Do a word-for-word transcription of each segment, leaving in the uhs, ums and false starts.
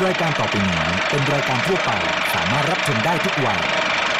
รายการต่อไปนี้เป็นรายการทั่วไปสามารถรับชมได้ทุกวัย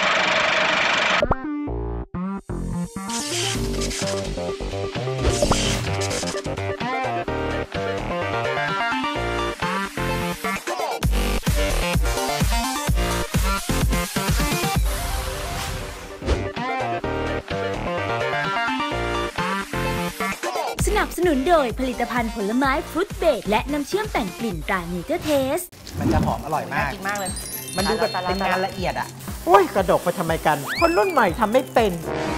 สนับสนุนโดยผลิตภัณฑ์ผลไม้ฟรุตเบรดและน้ำเชื่อมแต่งกลิ่นตราเนเจอร์เทสมันจะหอมอร่อยมากกินมากเลยมันดูแบบเป็นงานละเอียดอ่ะโอ้ยกระดกไปทำไมกันคนรุ่นใหม่ทำไม่เป็น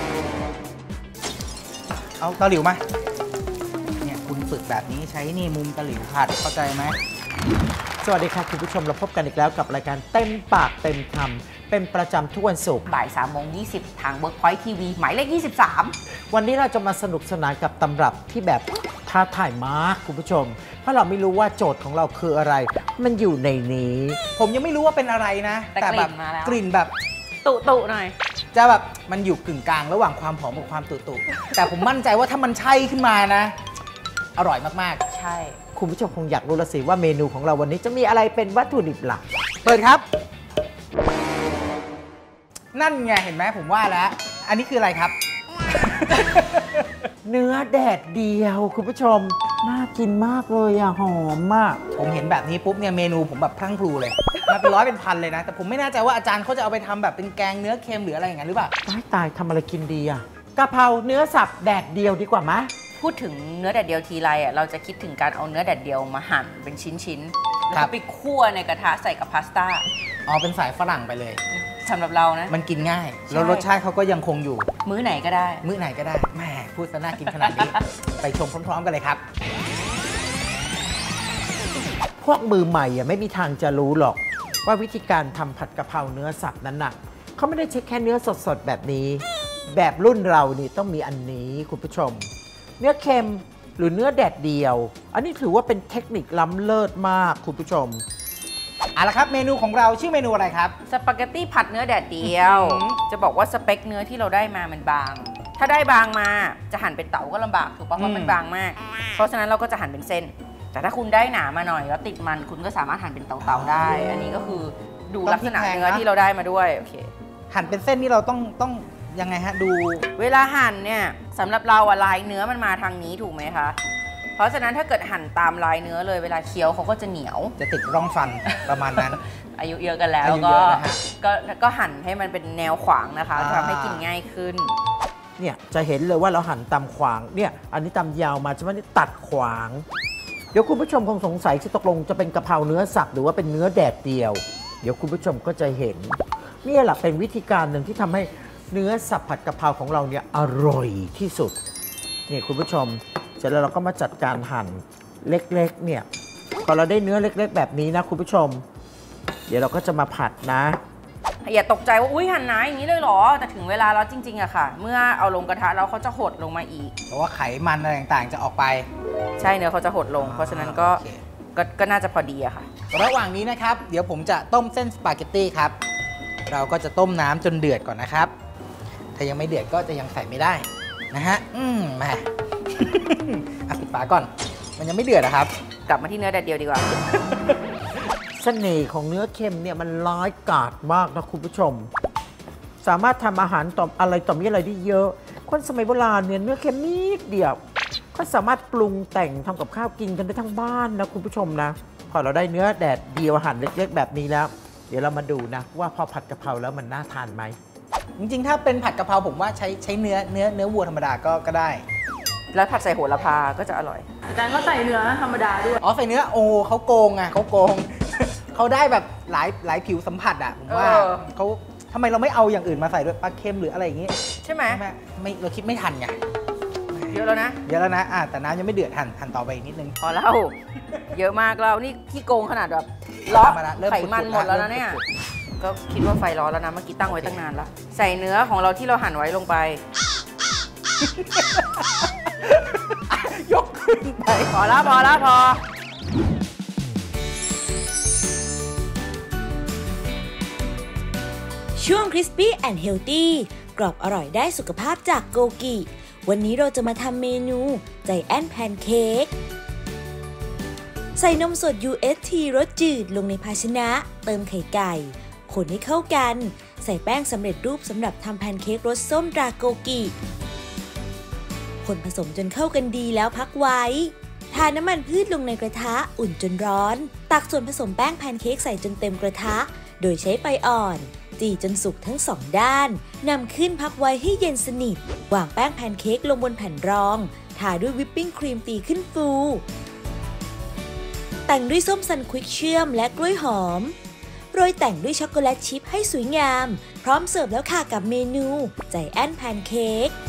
เอาตะหลิวมาเนี่ยคุณฝึกแบบนี้ใช้นี่มุมตะหลิวผัดเข้าใจไหมสวัสดีครับคุณผู้ชมเราพบกันอีกแล้วกับรายการเต็มปากเต็มคำเป็นประจำทุกวันศุกร์บ่ายสามโมงยี่สิบทาง Workpoint ที วี หมายเลขยี่สิบสามวันนี้เราจะมาสนุกสนานกับตำรับที่แบบท้าทายมากคุณผู้ชมเพราะเราไม่รู้ว่าโจทย์ของเราคืออะไรมันอยู่ในนี้ผมยังไม่รู้ว่าเป็นอะไรนะแต่แบบกลิ่นแบบตุตุหน่อยจะแบบมันอยู่กึ่งกลางระหว่างความหอมกับความตุตุแต่ผมมั่นใจว่าถ้ามันใช่ขึ้นมานะอร่อยมากๆใช่คุณผู้ชมคงอยากรู้ละสิว่าเมนูของเราวันนี้จะมีอะไรเป็นวัตถุดิบหลักเปิดครับนั่นไงเห็นไหมผมว่าแล้วอันนี้คืออะไรครับเนื้อแดดเดียวคุณผู้ชมน่ากินมากเลยอะหอมมากผมเห็นแบบนี้ปุ๊บเนี่ยเมนูผมแบบพรั่งพรูเลยมาเป็นร้อยเป็นพันเลยนะแต่ผมไม่แน่ใจว่าอาจารย์เขาจะเอาไปทำแบบเป็นแกงเนื้อเค็มหรืออะไรอย่างนั้นหรือเปล่าตายตายทำอะไรกินดีอะกะเพราเนื้อสับแดดเดียวดีกว่าไหมพูดถึงเนื้อแดดเดียวทีไรอ่ะเราจะคิดถึงการเอาเนื้อแดดเดียวมาหั่นเป็นชิ้นๆแล้วก็ไปคั่วในกระทะใส่กับพาสต้าอ๋อเป็นสายฝรั่งไปเลยสำหรับเรานะมันกินง่ายแล้วรสชาติเขาก็ยังคงอยู่มื้อไหนก็ได้มื้อไหนก็ได้แหมพูดซะน่ากินขนาดนี้ ไปชมพร้อมๆกันเลยครับพวกมือใหม่อ่ะไม่มีทางจะรู้หรอกว่าวิธีการทำผัดกะเพราเนื้อสับนั้นน่ะเขาไม่ได้ใช้แค่เนื้อสดๆแบบนี้แบบรุ่นเรานี่ต้องมีอันนี้คุณผู้ชมเนื้อเค็มหรือเนื้อแดดเดียวอันนี้ถือว่าเป็นเทคนิคล้ำเลิศมากคุณผู้ชมเอาละครับเมนูของเราชื่อเมนูอะไรครับสปาเกตตี้ผัดเนื้อแดดเดียว จะบอกว่าสเปคเนื้อที่เราได้มามันบางถ้าได้บางมาจะหั่นเป็นเต๋าก็ลำบากถูกป่ะเพราะมันบางมากเพราะฉะนั้นเราก็จะหั่นเป็นเส้นแต่ถ้าคุณได้หนามาหน่อยแล้วติดมันคุณก็สามารถหั่นเป็นเต๋าๆได้อันนี้ก็คือดูลักษณะเนื้อที่เราได้มาด้วยโอเคหั่นเป็นเส้นนี่เราต้องต้องยังไงฮะดูเวลาหั่นเนี่ยสำหรับเราอะลายเนื้อมันมาทางนี้ถูกไหมคะเพราะฉะนั้นถ้าเกิดหั่นตามลายเนื้อเลยเวลาเคี้ยวเขาก็จะเหนียวจะติดร่องฟันประมาณนั้นอายุเยอะกันแล้วก็ก็ก็หั่นให้มันเป็นแนวขวางนะคะทำให้กินง่ายขึ้นเนี่ยจะเห็นเลยว่าเราหั่นตามขวางเนี่ยอันนี้ตามยาวมาใช่ไหมนี่ตัดขวางเดี๋ยวคุณผู้ชมคงสงสัยที่ตกลงจะเป็นกะเพราเนื้อสับหรือว่าเป็นเนื้อแดดเดียวเดี๋ยวคุณผู้ชมก็จะเห็นนี่แหละเป็นวิธีการหนึ่งที่ทำให้เนื้อสับผัดกะเพราของเราเนี่ยอร่อยที่สุดนี่คุณผู้ชมเสร็จแล้วเราก็มาจัดการหั่นเล็กๆเนี่ยพอเราได้เนื้อเล็กๆแบบนี้นะคุณผู้ชมเดี๋ยวเราก็จะมาผัดนะอย่าตกใจว่าอุ้ยหั่นหนาอย่างนี้เลยเหรอแต่ถึงเวลาแล้วจริงๆอะค่ะเมื่อเอาลงกระทะแล้วเขาจะหดลงมาอีกเพราะว่าไขมันอะไรต่างๆจะออกไปใช่เนื้อเขาจะหดลงเพราะฉะนั้นก็ก็ก็น่าจะพอดีอะค่ะระหว่างนี้นะครับเดี๋ยวผมจะต้มเส้นสปาเกตตี้ครับเราก็จะต้มน้ำจนเดือดก่อนนะครับถ้ายังไม่เดือดก็จะยังใส่ไม่ได้นะฮะอืมมาปิดฝาก่อนมันยังไม่เดือดนะครับกลับมาที่เนื้อแดดเดียวดีกว่าเสน่ห์ของเนื้อเค็มเนี่ยมันร้ายกาจมากนะคุณผู้ชมสามารถทำอาหารต่ออะไรต่อมีอะไรได้เยอะคนสมัยโบราณเนี่ยเนื้อเค็มนิดเดียวก็สามารถปรุงแต่งทำกับข้าวกินกันได้ทั้งบ้านนะคุณผู้ชมนะพอเราได้เนื้อแดดเดียวหั่นเล็กๆแบบนี้แล้วเดี๋ยวเรามาดูนะว่าพอผัดกะเพราแล้วมันน่าทานไหมจริงๆถ้าเป็นผัดกะเพราผมว่าใช้ใช้เนื้อเนื้อเนื้อวัวธรรมดาก็ก็ได้แล้วผัดใส่โหระพาก็จะอร่อยอาจารย์ก็ใส่เนื้อธรรมดาด้วยอ๋อใส่เนื้อโอ้เขาโกงอ่ะเขาโกง เขาได้แบบหลายหลายผิวสัมผัสอ่ะผมว่าเขาทำไมเราไม่เอาอย่างอื่นมาใส่ด้วยปลาเค็มหรืออะไรอย่างงี้ใช่ไหมไม่เราคิดไม่ทันไงเยอะแล้วนะเยอะแล้วนะอ่ะแต่น้ำยังไม่เดือดหั่นหั่นต่อไปอีกนิดนึงพอแล้วเยอะมากเรานี่ขี้โกงขนาดแบบล้อไขมันหมดแล้วนะเนี่ยก็คิดว่าไฟร้อนแล้วนะเมื่อกี้ตั้งไว้ตั้งนานแล้วใส่เนื้อของเราที่เราหั่นไว้ลงไปยกขึ้นไปพอแล้วพอแล้วพอช่วง Crispy and Healthy กรอบอร่อยได้สุขภาพจากโกกิวันนี้เราจะมาทำเมนูใจแอนแพนเค้กใส่นมสด ยู เอส ที รสจืดลงในภาชนะเติมไข่ไก่คนให้เข้ากันใส่แป้งสำเร็จรูปสำหรับทำแพนเค้กรสส้มดราโกกิคนผสมจนเข้ากันดีแล้วพักไว้ทาน้ำมันพืชลงในกระทะอุ่นจนร้อนตักส่วนผสมแป้งแพนเค้กใส่จนเต็มกระทะโดยใช้ไฟอ่อนจีจนสุกทั้งสองด้านนำขึ้นพักไว้ให้เย็นสนิทวางแป้งแพนเค้กลงบนแผ่นรองทาด้วยวิปปิ้งครีมตีขึ้นฟูแต่งด้วยส้มซันควิกเชื่อมและกล้วยหอมโรยแต่งด้วยช็อกโกแลตชิพให้สวยงามพร้อมเสิร์ฟแล้วค่ะกับเมนูใจแอนแพนเค้ก